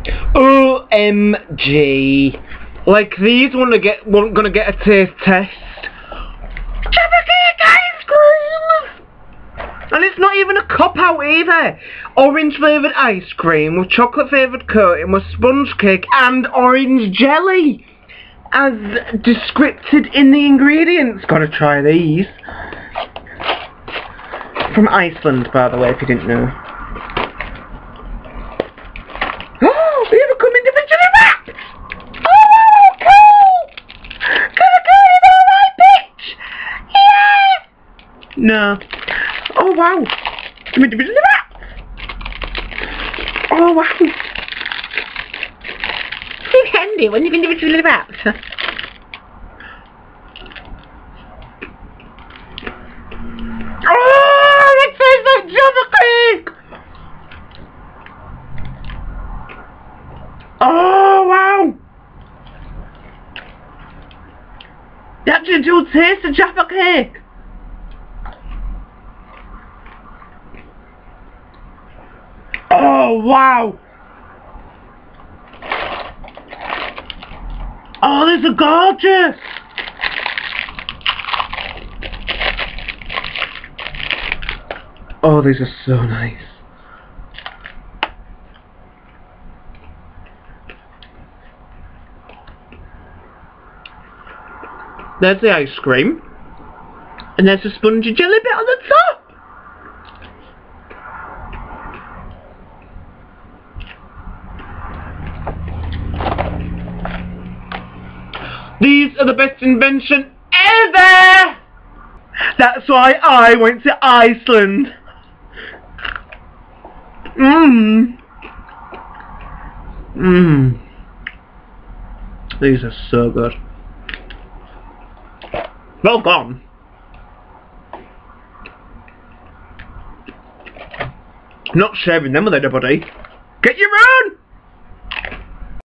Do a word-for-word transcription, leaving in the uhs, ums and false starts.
O M G. Like, these wanna get, weren't gonna get a taste test. Jaffa Cake Ice Creams! And it's not even a cop-out either. Orange flavoured ice cream with chocolate flavoured coating with sponge cake and orange jelly. As descripted in the ingredients. Gotta try these. From Iceland, by the way, if you didn't know. Oh, they have come individually wrapped! Oh, cool! Can I go in all right, bitch? Yeah! No. Oh, wow. They're individually wrapped! Oh, wow. It's handy when you're individually wrapped. Oh, it tastes like Jaffa Cake! Oh, wow! You actually do taste the Jaffa Cake! Oh, wow! Oh, these are gorgeous! Oh, these are so nice. There's the ice cream. And there's a spongy jelly bit on the top. These are the best invention ever! That's why I went to Iceland. Mmm. Mmm. These are so good. Well gone. Not sharing them with anybody. Get your own!